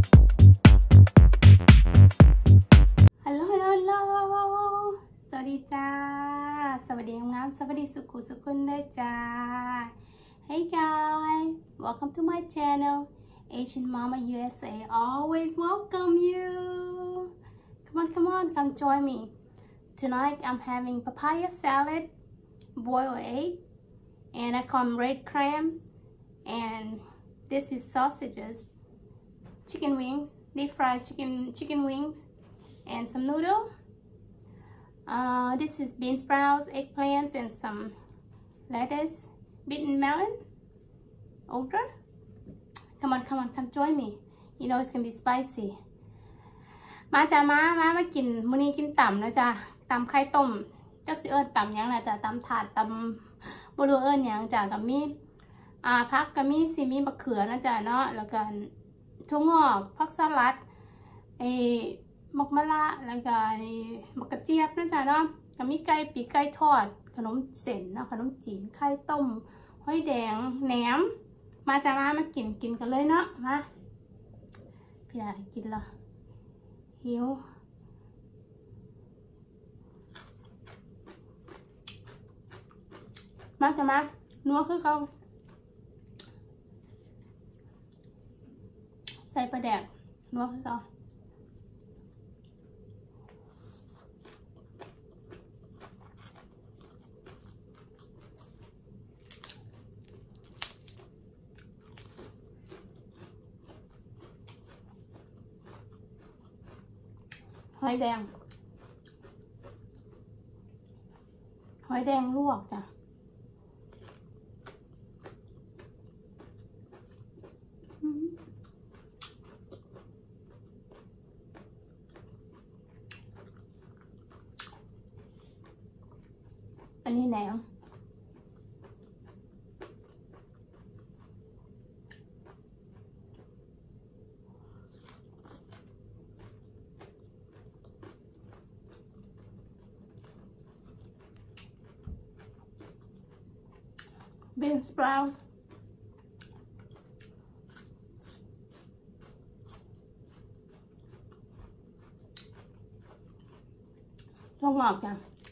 ฮัลโหลสวัสดีจ้าสวัสดีงามสวัสดีสุขุสุขุนด้วยจ้า Hey guys welcome to my channel Asian Mama USA always welcome you come on come join me tonight I'm having papaya salad boiled egg and I call them red clam and this is sausages chicken wings deep fried chicken wings and some noodle. This is bean sprouts, eggplants, and some lettuce, beaten melon, okra. Come on, come join me. You know it's gonna be spicy. มาจ้ามากินมื้อนี้กินต่ำนะจ้ะต่ำไข่ต้มจักสิเอิ้นต่ำยังนะจ้ะต่ำถาดต่ำบ่รู้เอิ้นหยังจ้ะกับมีผักกับมีมะเขือนะจ้ะเนาะแล้วก็ถั่วงอกผักสลัดมกมะละแล้วก็มะกระเจี๊ยบนะจ๊ะเนาะก็มีไก่ปีกไก่ทอดขนมเส้นเนาะขนมจีนไข่ต้มหอยแดงแหนมมาจ้ามากินกันเลยเนาะมาพี่ดากินละหิวมาจ้ามานัวคือเขาใส่ปลาแดกนัวคือเขาหอยแดงลวกจ้ะอันนี้แหนมbean sproutsถั่วงอกจ้ะ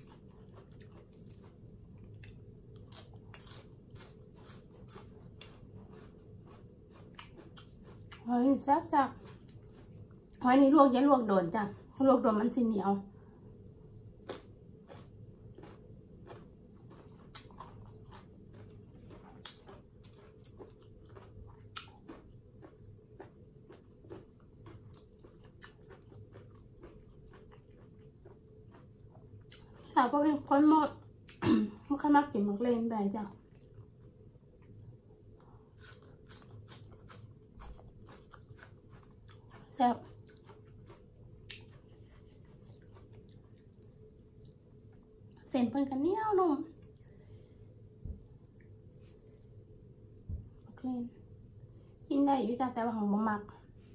หอยแซ่บหอยนี่ลวกอย่าลวกโดนจ้ะลวกโดนมันสิเหนียวเราก็เป็นคนหมดไม่ค่อยมักกินมักเล่นแบบจ้ะแซ่บเส้นเพิ่นกันเหนียวนุ่มมักเล่นกินได้อยู่จ้ะแต่ว่าของบ่มัก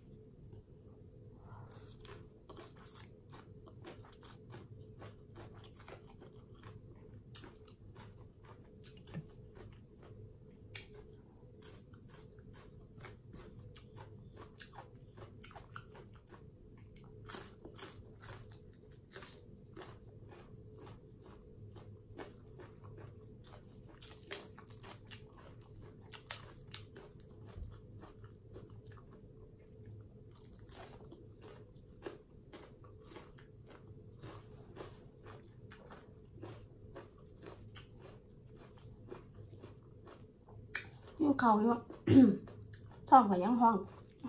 ยังเข่าอยู่ ท้องก็ยังห้อง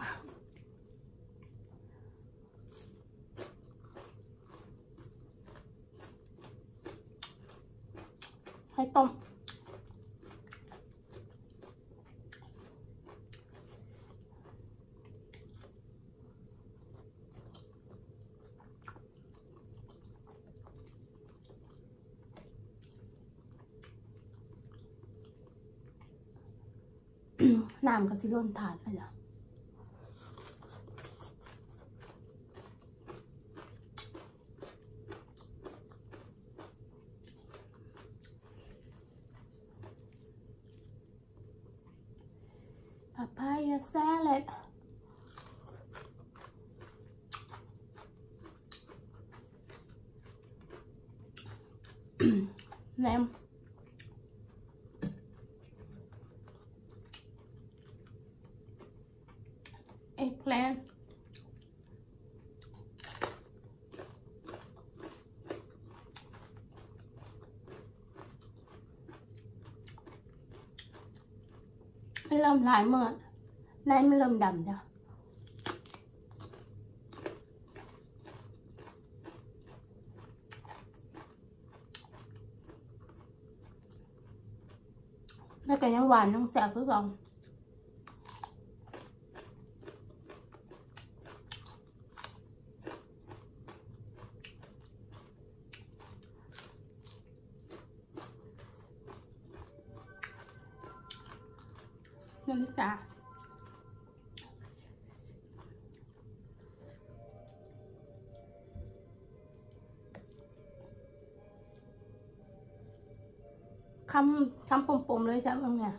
ให้ต้มน้ำก็สิล้นถาดเลยจ้ะ papaya salad แหนมeggplantเริ่มหลายเมื่อในมันเริ่มดำจ้ะแล้วก็ยังหวานยังแสบคือเก่านาฬิกาคำปมๆเลยจ้ะเมื่อไง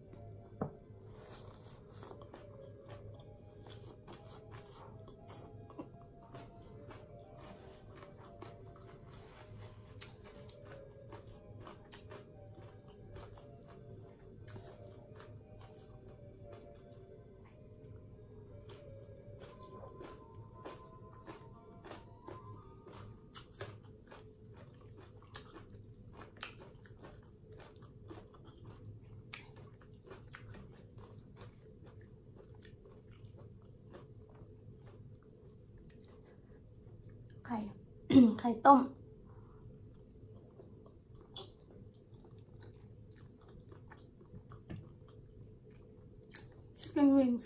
ไข่ ไข่ต้มchicken wings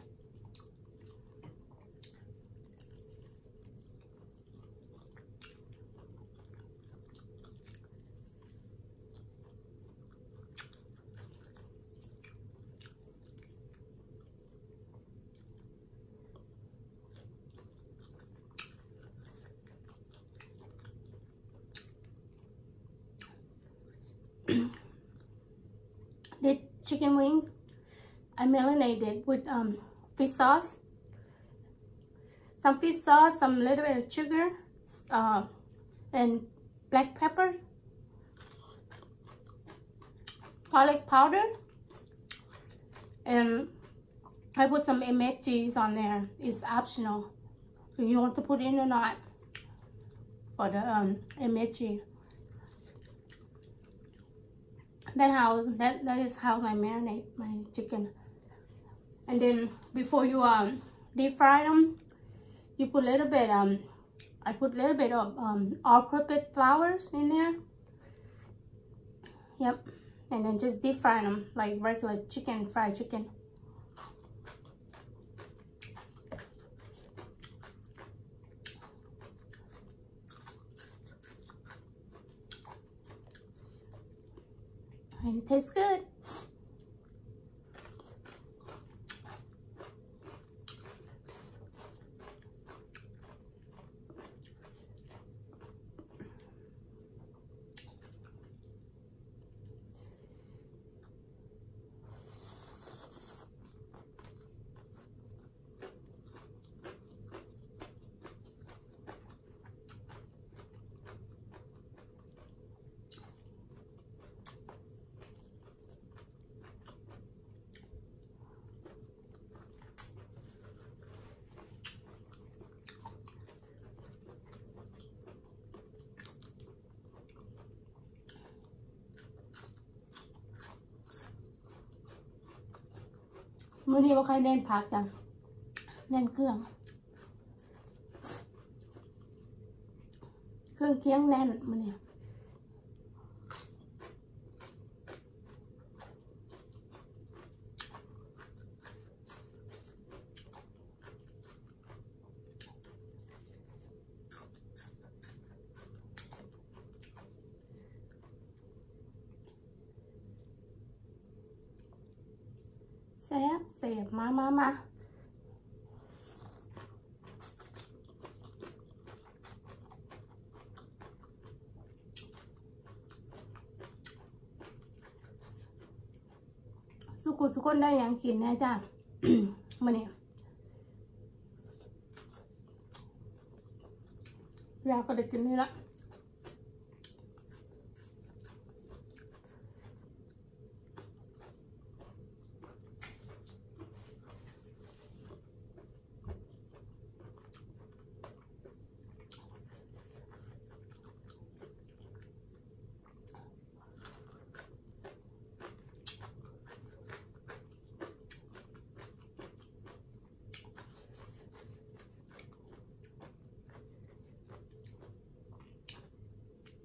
the chicken wings I marinated with fish sauce, some fish sauce, some little bit of sugar, and black pepper, garlic powder, and I put some MSGs on there. It's optional, so you want to put in or not for the MSG. That is how I marinate my chicken. And then before you deep fry them, you put a little bit I put a little bit of all-purpose flours in there. Yep. And then just deep fry them like regular chicken, fried chicken. And it tastes good.มื้อนี้ว่าใครเล่นผักจังเล่นเครื่องเคียงแน่นมื้อนี้แซ่บเสียบมาสุกคนได้ยังกินแน่จ้า มื้อนี้อยากก็ได้กินนี่ละ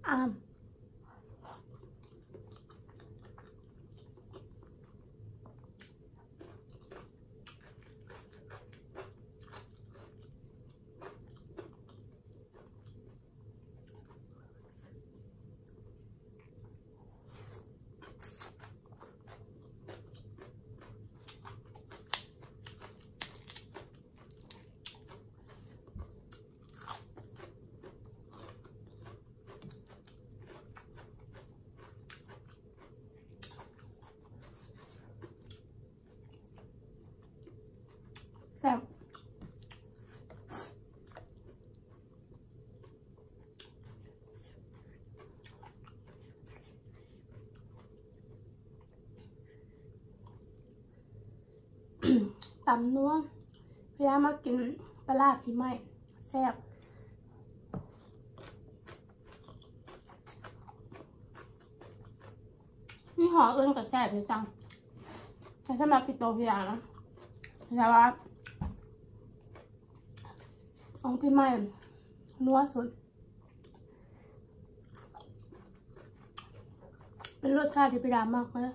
แซ่บตำนัวพยายามมากินปลาร้าพี่ไม้แซ่บนี่ห่อเอื้อนกับแซ่บอยู่จังแต่สำหรับพี่โตพี่ยานะแต่ว่าของพี่ไม้นัวสุดเป็นรสชาติที่พี่ดามากเลย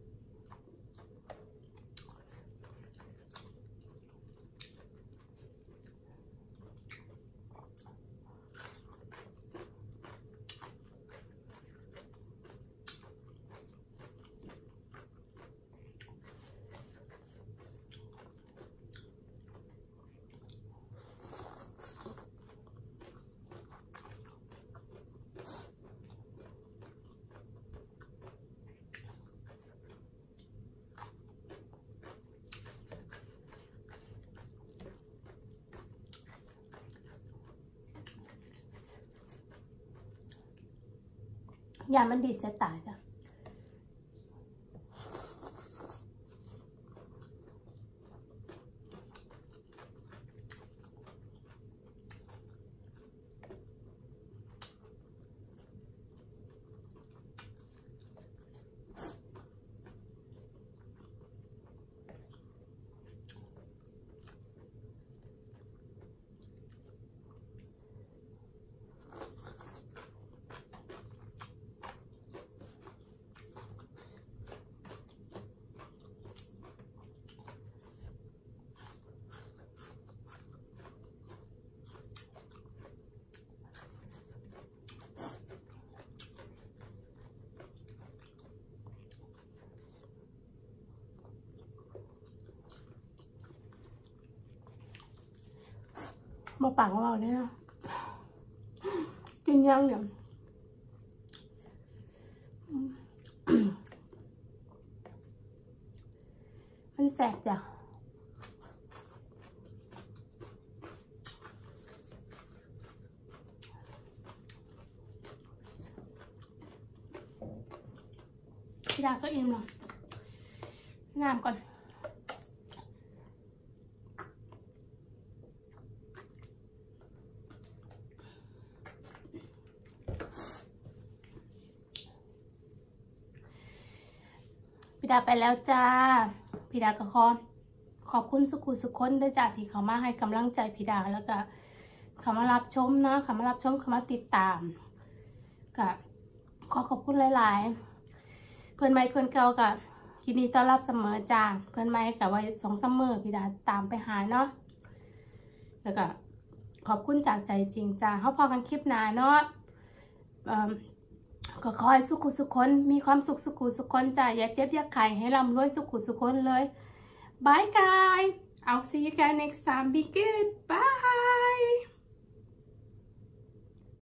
ยามันดีเสียตายจ้ะมาปังของเราเนี่ยกินยังเนี่ยมันแสบจ้ะพี่ดาก็อิ่มแล้วน้ำก่อนพี่ดาไปแล้วจ้าพี่ดาก็ขอบคุณสุขุสุขคนด้วยจ้าที่เขามาให้กำลังใจพี่ดาแล้วก็เขามารับชมนะเขามารับชมเขามาติดตามก็ขอบคุณหลายๆเพื่อนใหม่เพื่อนเก่าก็ยินดีต้อนรับเสมอจ้าเพื่อนใหม่กับว่า2-3 มื้อพี่ดาตามไปหาเนาะแล้วก็ขอบคุณจากใจจริงจ้าเขาพอกันคลิปหน้าเนาะก็ขอให้สุขุสุขคนมีความสุขสุขุสุขคนจ้าอย่าเจ็บอย่าไข้ให้ร่ำรวยสุขุสุขคนเลย Bye guys I'll see you guys next time be good bye